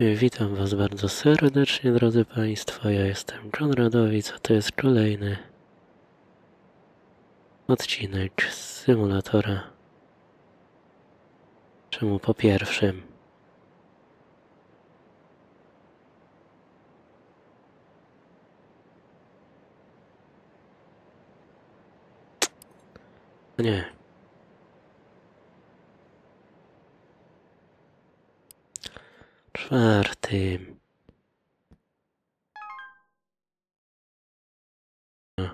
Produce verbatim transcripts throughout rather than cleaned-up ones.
Witam Was bardzo serdecznie, drodzy Państwo. Ja jestem Konradowic, a to jest kolejny odcinek z symulatora. Czemu po pierwszym? Nie. Czwartym. No.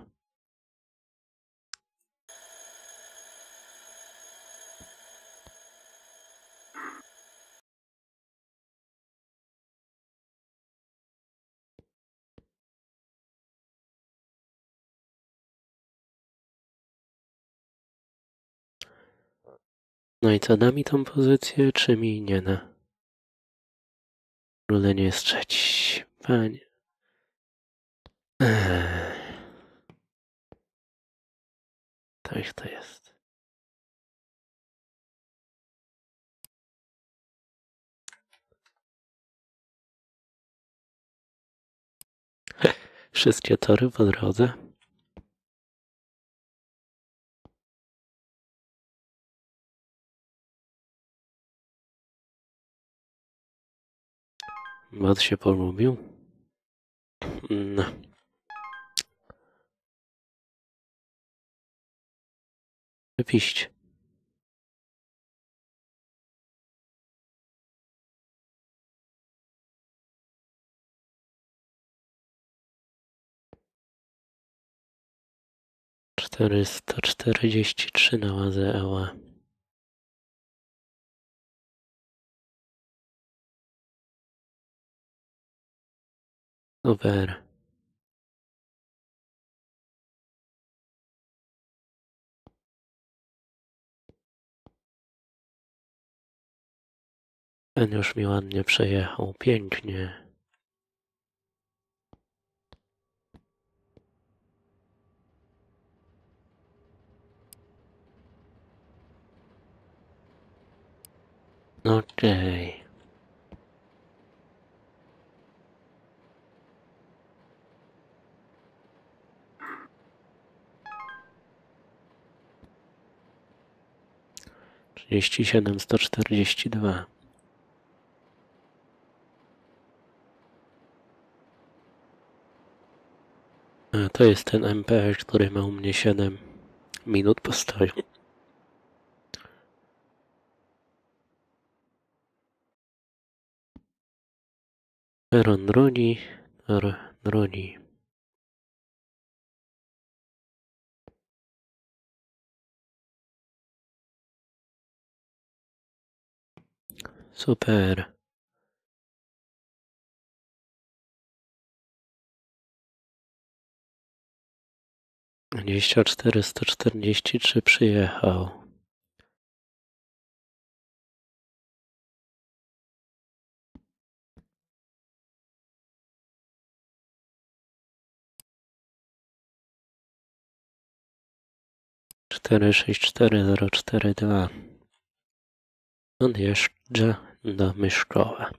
No i co, da mi tą pozycję, czy mi nie da? Króle nie jest trzeci. Panie. Ech. Tak to jest. Wszystkie tory po drodze. Bot się polubił. No. Wypiść. czterysta czterdzieści trzy na ładze Eła. Super. Ten już mi ładnie przejechał. Pięknie. Okej. Okay. trzydzieści siedem sto czterdzieści dwa. A to jest ten M P, który ma u mnie siedem minut postoju. Peron drogi, tor drogi. Super. dwadzieścia cztery sto czterdzieści trzy przyjechał. cztery sześć cztery zero cztery dwa. Odjeżdża do Myszkowa.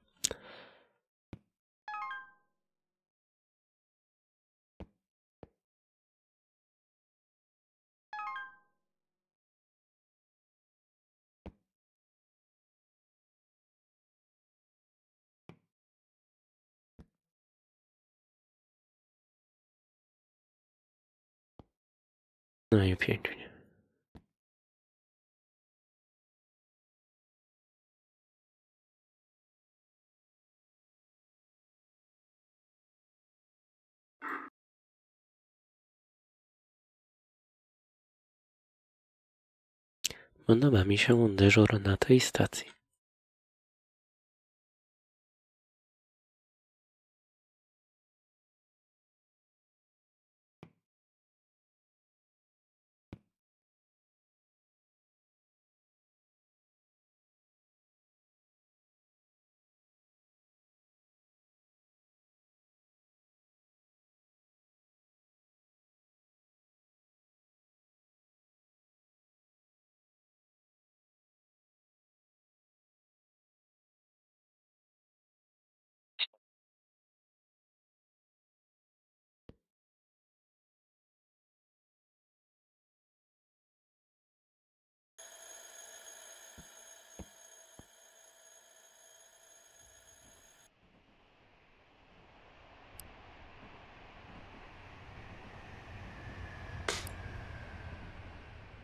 No i pięknie. Podoba mi się dyżur na tej stacji.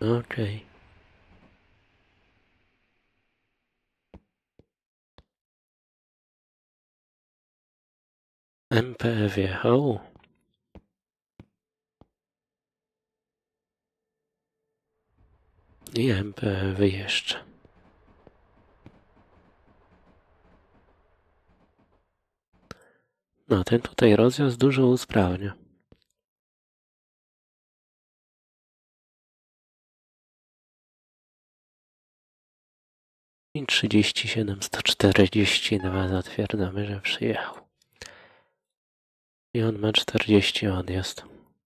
Okej. M P wjechał. I M P wyjeżdża. No, ten tutaj rozjazd dużo usprawnia. I trzydzieści siedem sto czterdzieści dwa zatwierdzamy, że przyjechał. I on ma czterdzieści odjazd.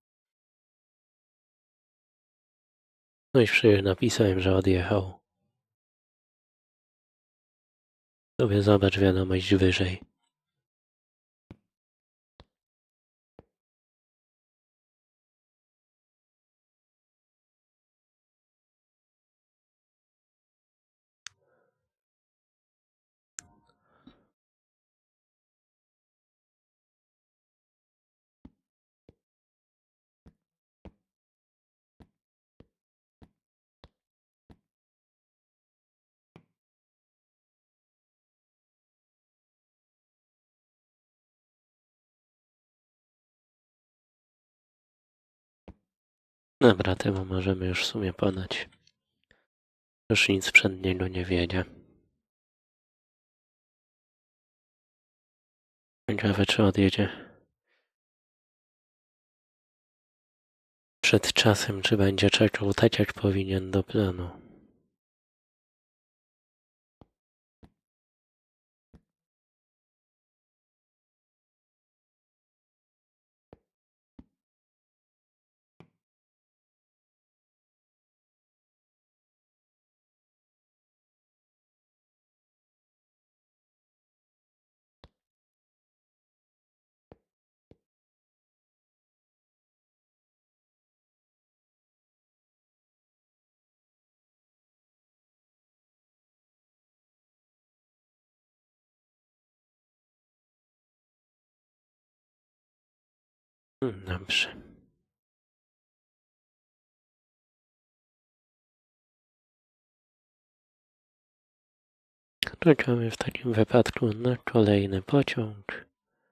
No i przecież napisałem, że odjechał. Sobie zobacz wiadomość wyżej. Dobra, temu możemy już w sumie podać. Już nic przed niego nie wiedzie. Ciekawe, czy odjedzie przed czasem, czy będzie czekał tak, jak powinien do planu. Hmm, dobrze. Czekamy w takim wypadku na kolejny pociąg.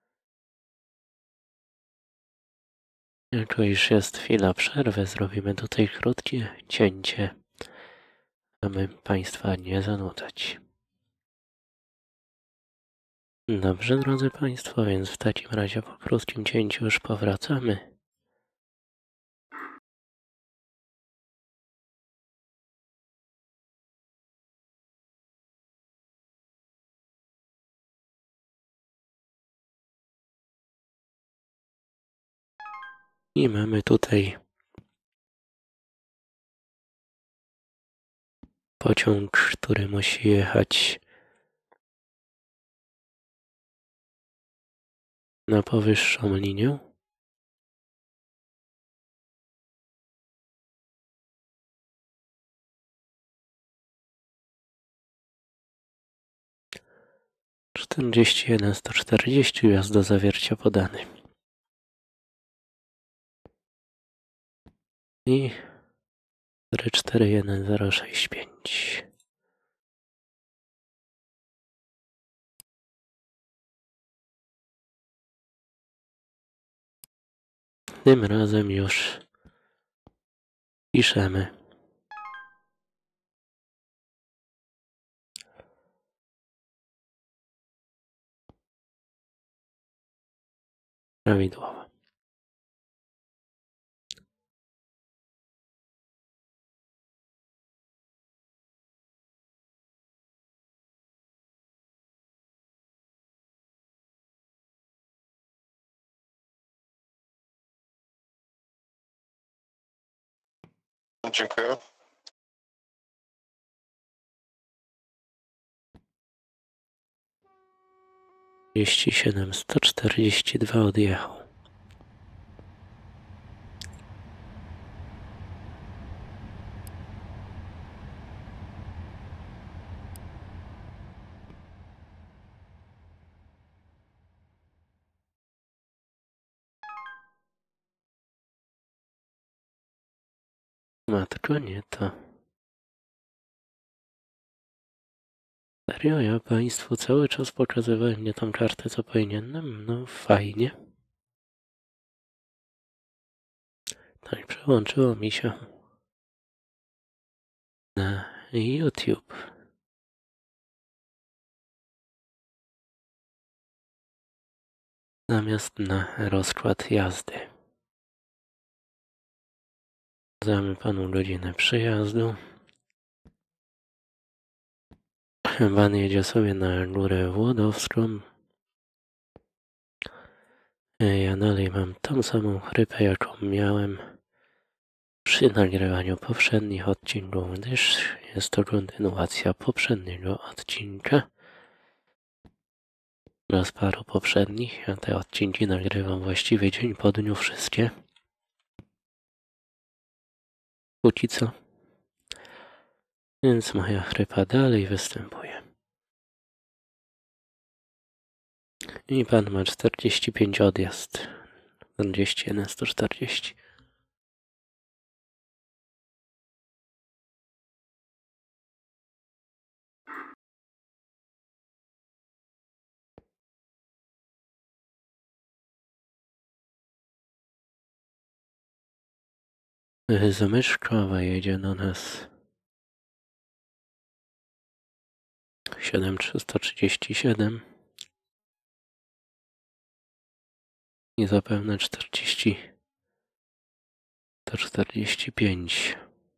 Jako już jest chwila przerwy, zrobimy tutaj krótkie cięcie, aby Państwa nie zanudzać. Dobrze, drodzy Państwo, więc w takim razie po krótkim cięciu już powracamy. I mamy tutaj pociąg, który musi jechać na powyższą linię. czterdzieści jeden sto czterdzieści, wjazd do zawiercia podany. I cztery cztery jeden zero sześć pięć. Tym razem już piszemy. Prawidłowo. Dziękuję. trzydzieści siedem sto czterdzieści dwa odjechał. Matko, nie to. Serio? Ja Państwu cały czas pokazywałem nie tą kartę, co powinienem? No fajnie. Tak, przełączyło mi się na YouTube. Zamiast na rozkład jazdy. Damy panu godzinę przyjazdu. Pan jedzie sobie na Górę Włodowską. Ja dalej mam tą samą chrypę, jaką miałem przy nagrywaniu poprzednich odcinków, gdyż jest to kontynuacja poprzedniego odcinka. Oraz paru poprzednich. Ja te odcinki nagrywam właściwie dzień po dniu wszystkie. Póki co. Więc moja chrypa dalej występuje. I pan ma czterdzieści pięć odjazd. czterdzieści jeden, sto czterdzieści. Zamyszkowa jedzie do nas. siedem trzysta trzydzieści siedem. I zapewne czterdzieści. To czterdzieści pięć.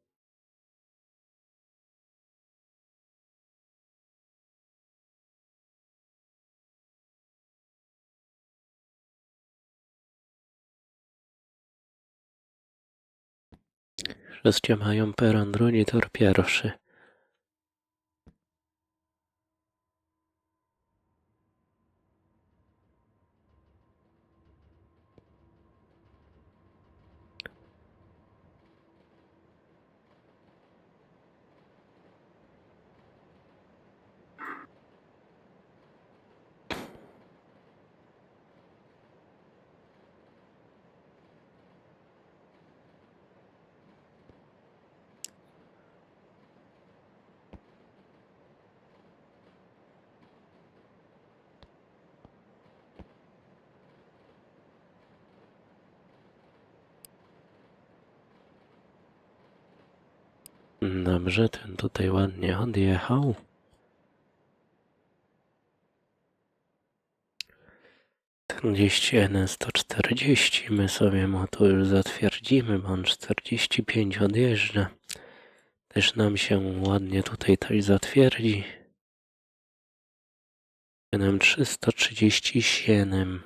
Wszyscy mają peron, drugi tor pierwszy. Dobrze, ten tutaj ładnie odjechał. czterdzieści jeden, sto czterdzieści. My sobie mu to już zatwierdzimy, bo on czterdzieści pięć odjeżdża. Też nam się ładnie tutaj coś zatwierdzi. siedem trzysta trzydzieści siedem.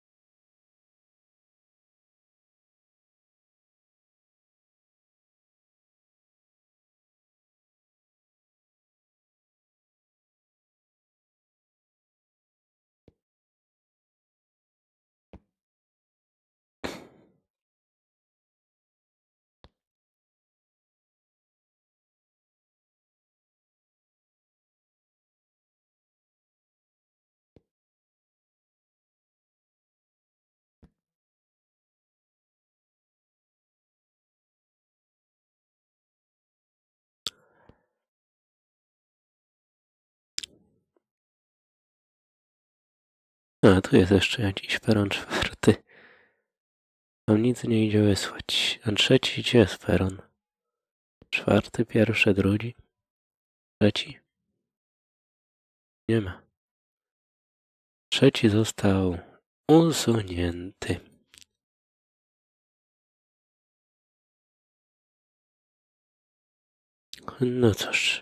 A, tu jest jeszcze jakiś peron czwarty. Tam nic nie idzie wysłać. A trzeci, gdzie jest peron? Czwarty, pierwszy, drugi. Trzeci? Nie ma. Trzeci został usunięty. No cóż.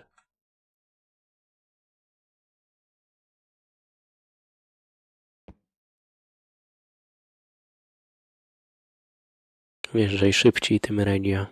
Wjeżdżaj szybciej tym radio.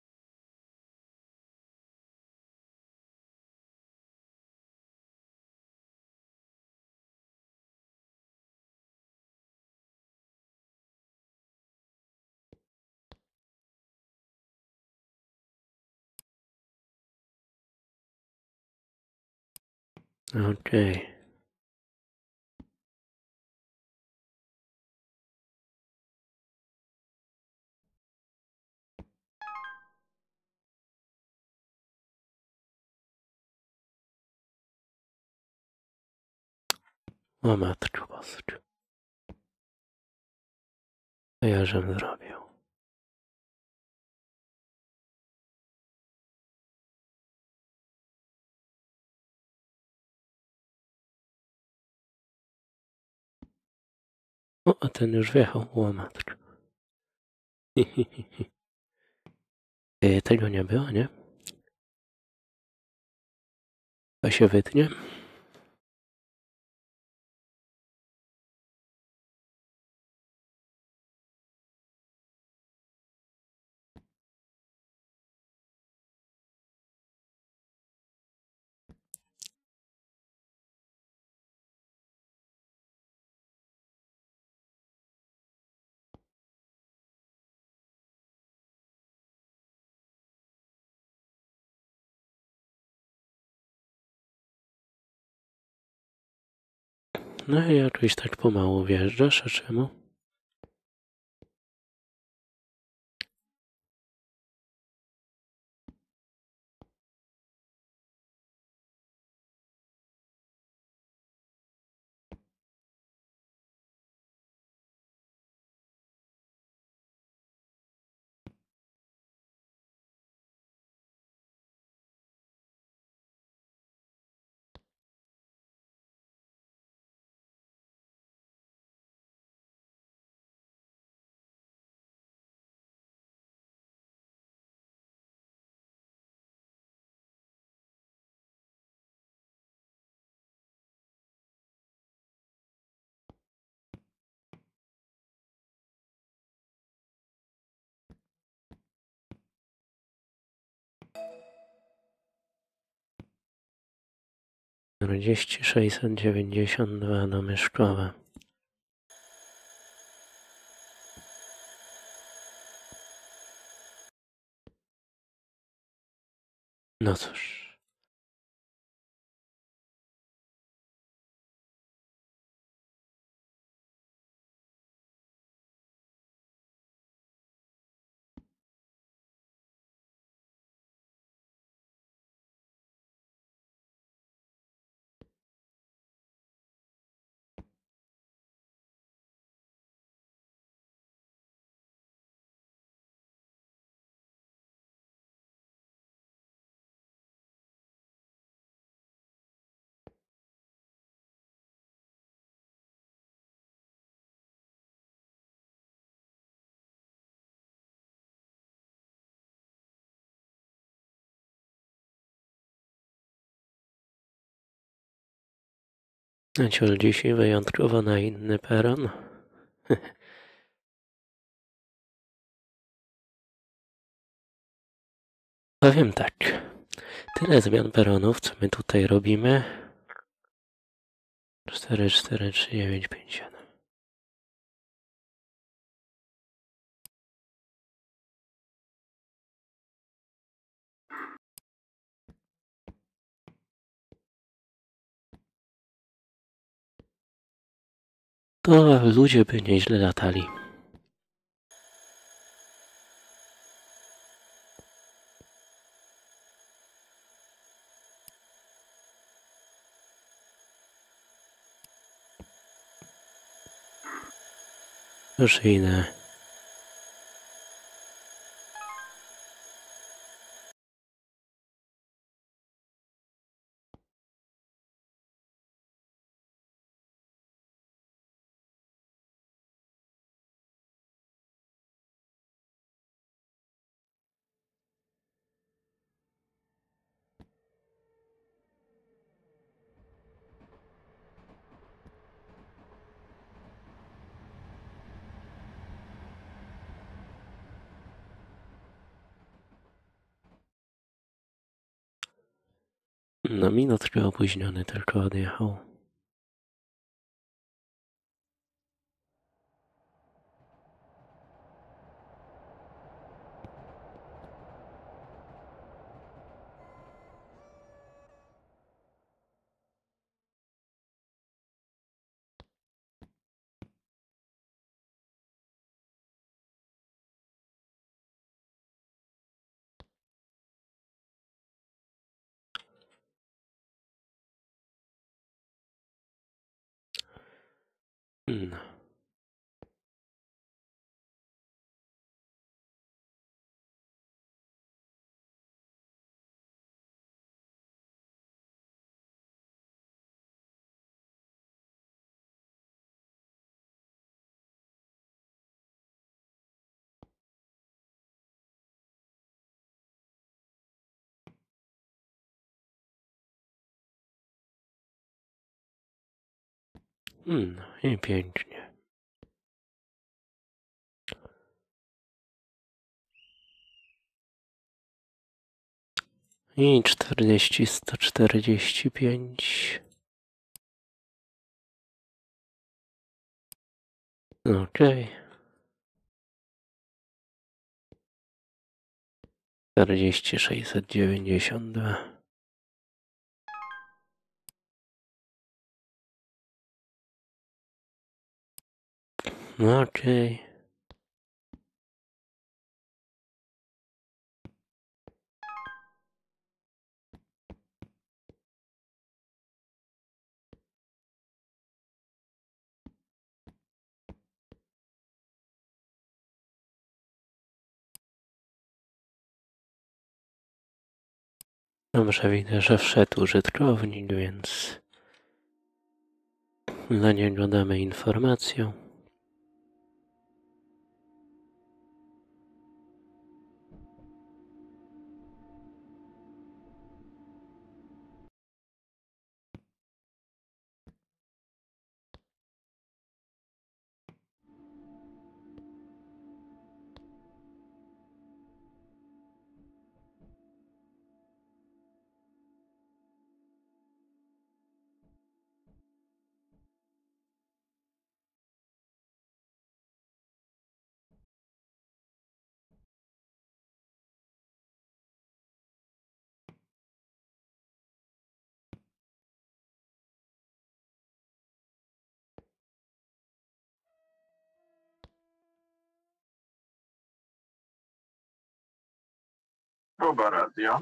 Okej. Okay. O matko bosko. Co ja żem zrobił? O, a ten już wjechał. O matko. Yy, Tego nie było, nie? To się wytnie. No i jakoś tak pomału wjeżdżasz, a czemu? czterdzieści sześćset dziewięćdziesiąt dwa do Myszkowa. No cóż. Ciul dzisiaj wyjątkowo na inny peron. Powiem tak. Tyle zmian peronów, co my tutaj robimy. cztery, cztery, trzy, dziewięć, pięć, siedem. To ludzie by nieźle latali. Już idę. Na minutkę opóźniony tylko odjechał. No. No i pięknie. I czterdzieści, sto czterdzieści pięć. Okej. czterdzieści, sześćset dziewięćdziesiąt dwa. Okej. Dobrze, widzę, że wszedł użytkownik, więc dla niego damy informację. Próba radio.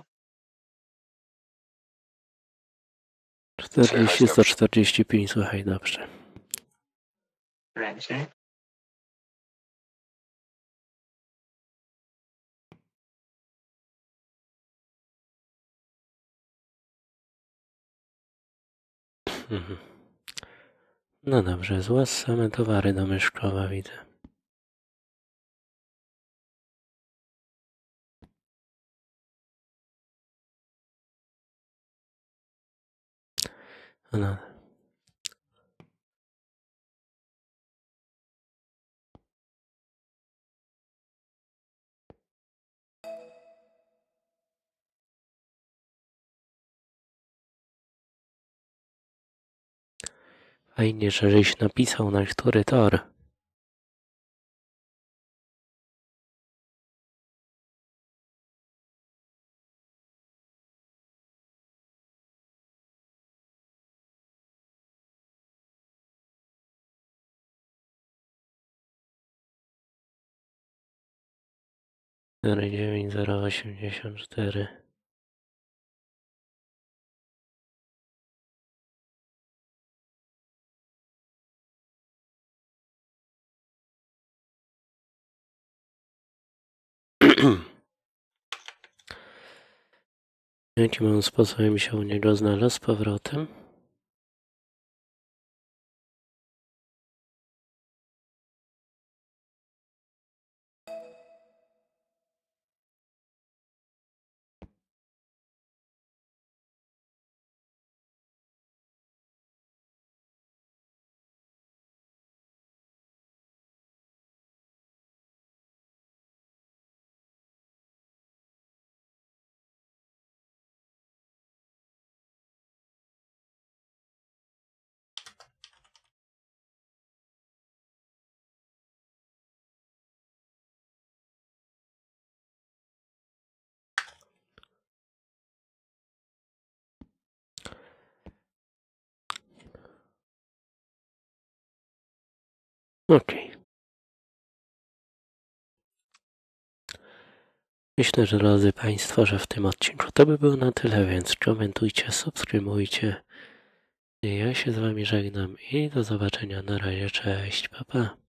czterdzieści, sto czterdzieści pięć, słuchaj, dobrze. Kręci. Mhm. No dobrze, z Was same towary do Myszkowa widzę. No. Fajnie, że żeś napisał, na który tor. cztery dziewięć zero osiemdziesiąt cztery. Jakim sposobem się u niego znalazł z powrotem? Okej. Okay. Myślę, że drodzy Państwo, że w tym odcinku to by było na tyle, więc komentujcie, subskrybujcie, Ja się z wami żegnam i do zobaczenia. Na razie, cześć, pa pa.